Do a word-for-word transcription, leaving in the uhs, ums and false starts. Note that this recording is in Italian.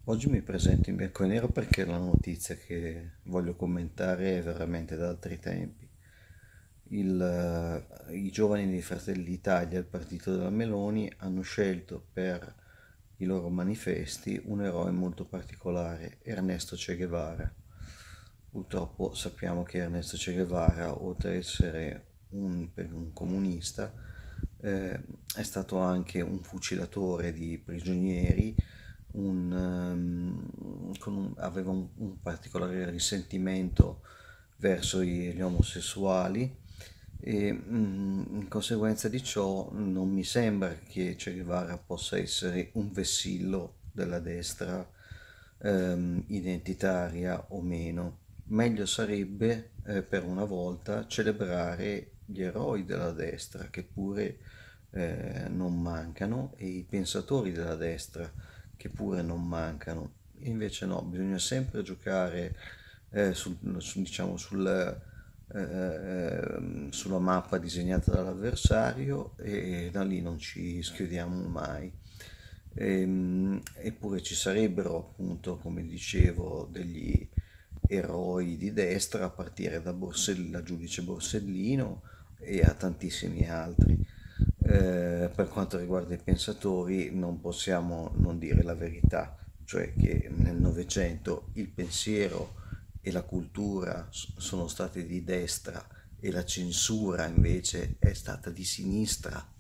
Oggi mi presento in bianco e nero perché la notizia che voglio commentare è veramente da altri tempi. Il, eh, I giovani di Fratelli d'Italia, il partito della Meloni, hanno scelto per i loro manifesti un eroe molto particolare, Ernesto Che Guevara. Purtroppo sappiamo che Ernesto Che Guevara, oltre ad essere un, un comunista, eh, è stato anche un fucilatore di prigionieri, un, ehm, con un- aveva un, un particolare risentimento verso gli, gli omosessuali e mm, in conseguenza di ciò non mi sembra che Che Guevara possa essere un vessillo della destra ehm, identitaria o meno. Meglio sarebbe eh, per una volta celebrare gli eroi della destra che pure eh, non mancano e i pensatori della destra che pure non mancano. Invece no, bisogna sempre giocare eh, sul, su- diciamo, sul, eh, sulla mappa disegnata dall'avversario e da lì non ci schiudiamo mai. Ehm, eppure ci sarebbero appunto, come dicevo, degli eroi di destra a partire da Borsell- da giudice Borsellino e a tantissimi altri. Eh, per quanto riguarda i pensatori, non possiamo non dire la verità, cioè che nel Novecento il pensiero e la cultura sono state di destra e la censura invece è stata di sinistra.